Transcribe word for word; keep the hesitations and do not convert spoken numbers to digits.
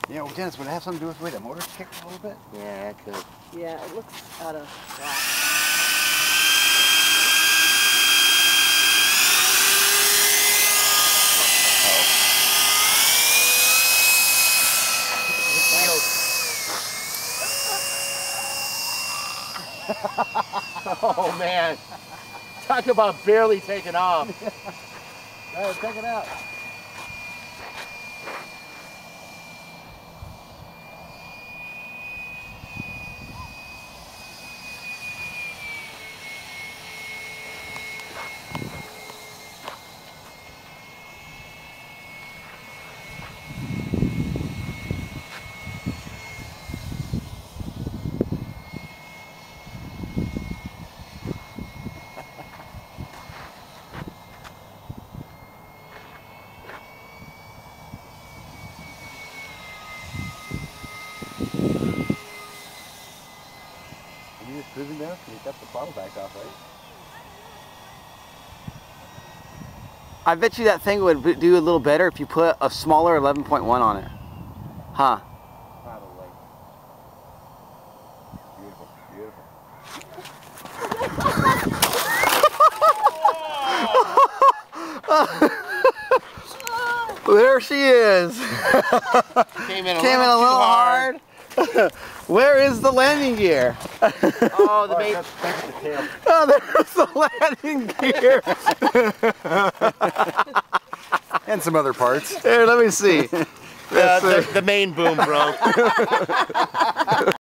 Yeah, well, Dennis, would it have something to do with the way the motor kicked a little bit? Yeah, it could. Yeah, it looks out of whack. Oh man, talk about barely taking off. All right, check it out. Are you just cruising now? Because you got the throttle back off, right? I bet you that thing would do a little better if you put a smaller eleven point one on it. Huh? Probably. Beautiful, beautiful. There she is. Came in a Came little, in a little too hard. hard. Where is the landing gear? Oh, the main. That's, that's the tail. Oh, there's the landing gear. And some other parts. Here, let me see. Uh, the, the main boom broke.